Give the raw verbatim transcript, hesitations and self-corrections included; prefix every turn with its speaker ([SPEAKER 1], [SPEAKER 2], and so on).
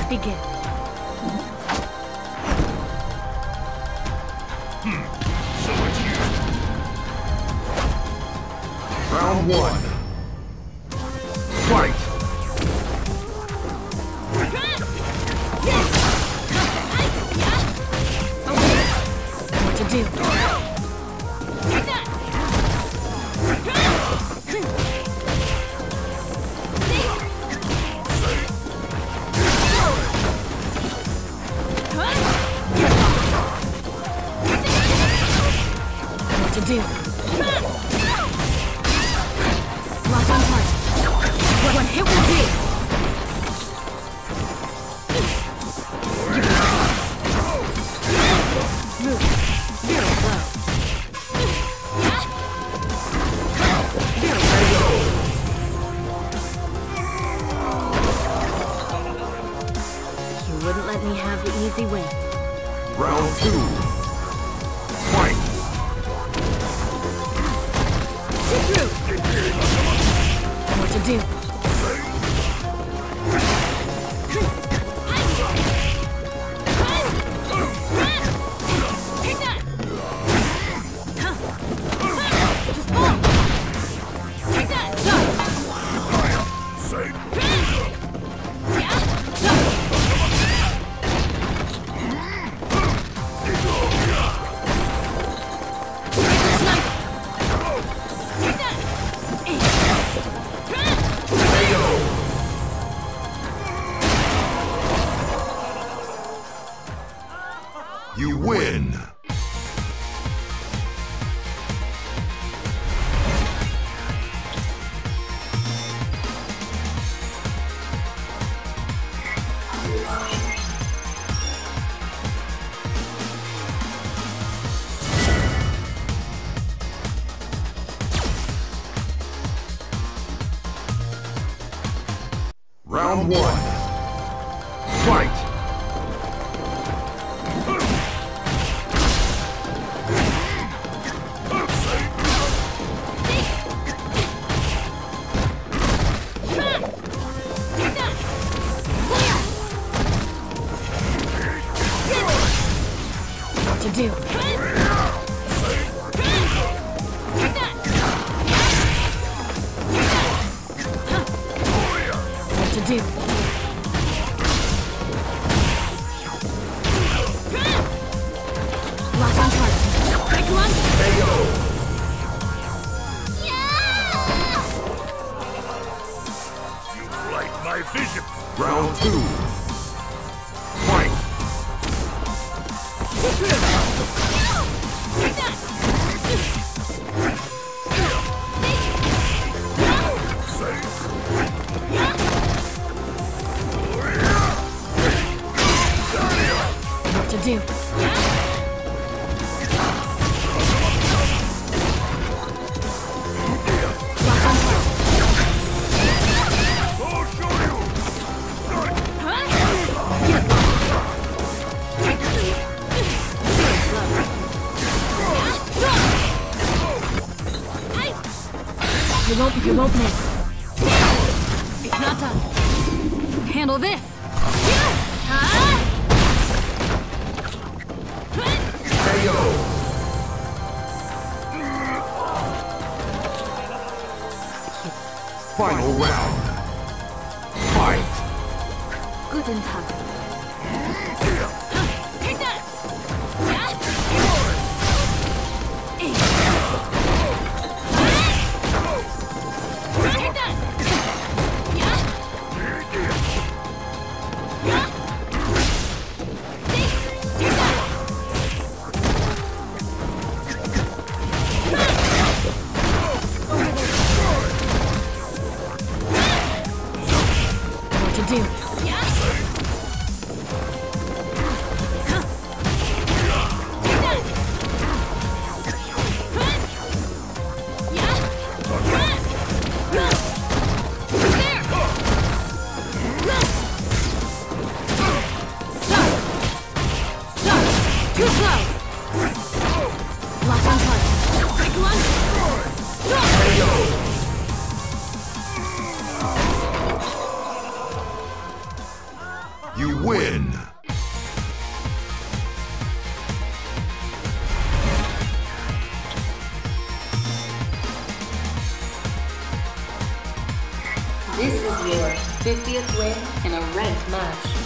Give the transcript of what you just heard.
[SPEAKER 1] begin.
[SPEAKER 2] Hmm. So it's you. Round one. Fight!
[SPEAKER 1] What to do? What to do? Lock on heart. One hit will do. Move. Very low. Very low. You wouldn't let me have the easy win.
[SPEAKER 2] Round two. Fight!
[SPEAKER 1] Get through. What to do?
[SPEAKER 2] You win! Round one. Fight!
[SPEAKER 1] What to do? What to do? Lock on target. Quick one.
[SPEAKER 2] You like my vision. Round two. Fight!
[SPEAKER 1] What to do? Lock on target.
[SPEAKER 2] I'll show you.
[SPEAKER 1] Get low. You won't, you won't miss. It's not done. Handle this.
[SPEAKER 2] K O. Final round. Fight!
[SPEAKER 1] Guten Tag. Take that. What to do? Too slow! Lock on target. Quick one!
[SPEAKER 3] This is your fiftieth win in a ranked match.